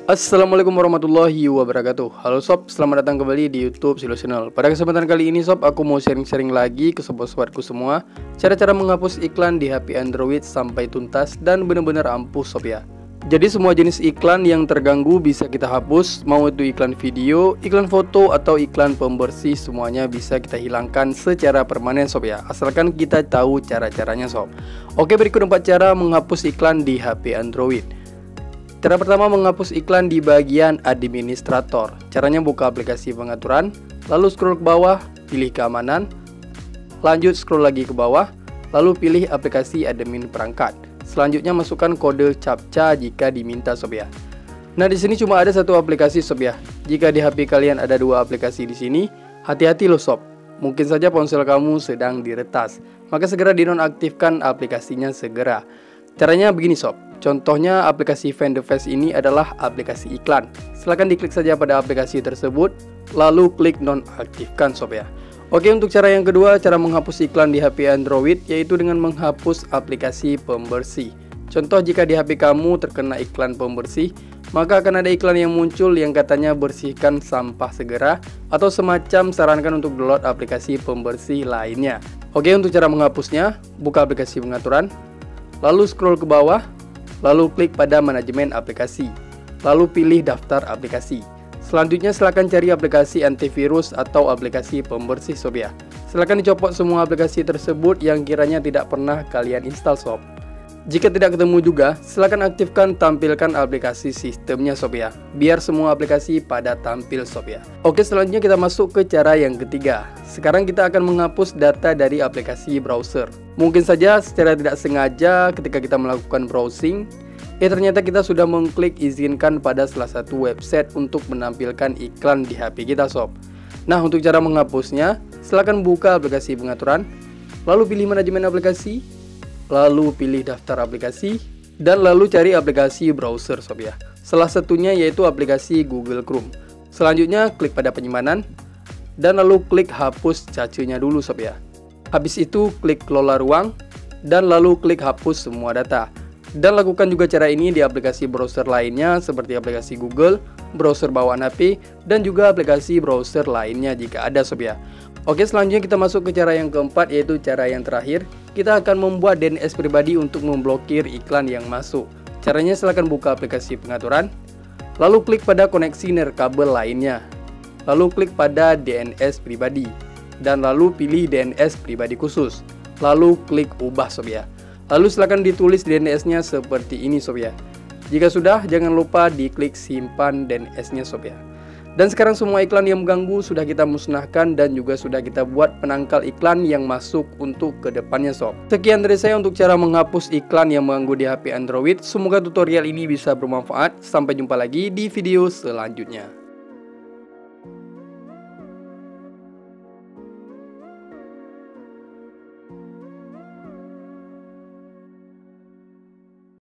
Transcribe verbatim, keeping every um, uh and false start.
Assalamualaikum warahmatullahi wabarakatuh. Halo sob, selamat datang kembali di YouTube Silo Channel. Pada kesempatan kali ini sob, aku mau sharing-sharing lagi ke sobat-sobatku semua cara-cara menghapus iklan di H P Android sampai tuntas dan benar-benar ampuh sob ya. Jadi semua jenis iklan yang terganggu bisa kita hapus, mau itu iklan video, iklan foto, atau iklan pembersih, semuanya bisa kita hilangkan secara permanen sob ya, asalkan kita tahu cara-caranya sob. Oke, berikut empat cara menghapus iklan di H P Android. Cara pertama, menghapus iklan di bagian administrator. Caranya buka aplikasi pengaturan, lalu scroll ke bawah, pilih keamanan, lanjut scroll lagi ke bawah, lalu pilih aplikasi admin perangkat. Selanjutnya masukkan kode captcha jika diminta sob ya. Nah, di sini cuma ada satu aplikasi sob ya. Jika di H P kalian ada dua aplikasi di sini, hati-hati loh sob. Mungkin saja ponsel kamu sedang diretas, maka segera dinonaktifkan aplikasinya segera. Caranya begini sob. Contohnya aplikasi Find the Face ini adalah aplikasi iklan. Silahkan diklik saja pada aplikasi tersebut, lalu klik nonaktifkan sob ya. Oke, untuk cara yang kedua, cara menghapus iklan di H P Android yaitu dengan menghapus aplikasi pembersih. Contoh, jika di H P kamu terkena iklan pembersih, maka akan ada iklan yang muncul yang katanya bersihkan sampah segera, atau semacam sarankan untuk download aplikasi pembersih lainnya. Oke, untuk cara menghapusnya, buka aplikasi pengaturan, lalu scroll ke bawah, lalu klik pada manajemen aplikasi, lalu pilih daftar aplikasi. Selanjutnya silakan cari aplikasi antivirus atau aplikasi pembersih sob ya. Silakan dicopot semua aplikasi tersebut yang kiranya tidak pernah kalian install sob. Jika tidak ketemu juga, silakan aktifkan tampilkan aplikasi sistemnya sob ya, biar semua aplikasi pada tampil sob ya. Oke, selanjutnya kita masuk ke cara yang ketiga. Sekarang kita akan menghapus data dari aplikasi browser. Mungkin saja secara tidak sengaja ketika kita melakukan browsing, eh ternyata kita sudah mengklik izinkan pada salah satu website untuk menampilkan iklan di H P kita sob. Nah, untuk cara menghapusnya, silakan buka aplikasi pengaturan, lalu pilih manajemen aplikasi, lalu pilih daftar aplikasi, dan lalu cari aplikasi browser sob ya. Salah satunya yaitu aplikasi Google Chrome. Selanjutnya klik pada penyimpanan, dan lalu klik hapus cacenya dulu sob ya. Habis itu klik kelola ruang, dan lalu klik hapus semua data. Dan lakukan juga cara ini di aplikasi browser lainnya seperti aplikasi Google, browser bawaan H P, dan juga aplikasi browser lainnya jika ada sob ya. Oke, selanjutnya kita masuk ke cara yang keempat, yaitu cara yang terakhir. Kita akan membuat D N S pribadi untuk memblokir iklan yang masuk. Caranya silahkan buka aplikasi pengaturan, lalu klik pada koneksi nirkabel lainnya, lalu klik pada D N S pribadi, dan lalu pilih D N S pribadi khusus, lalu klik ubah sob ya. Lalu silakan ditulis D N S-nya seperti ini sob ya. Jika sudah, jangan lupa diklik simpan D N S-nya sob ya. Dan sekarang semua iklan yang mengganggu sudah kita musnahkan dan juga sudah kita buat penangkal iklan yang masuk untuk kedepannya sob. Sekian dari saya untuk cara menghapus iklan yang mengganggu di H P Android. Semoga tutorial ini bisa bermanfaat. Sampai jumpa lagi di video selanjutnya.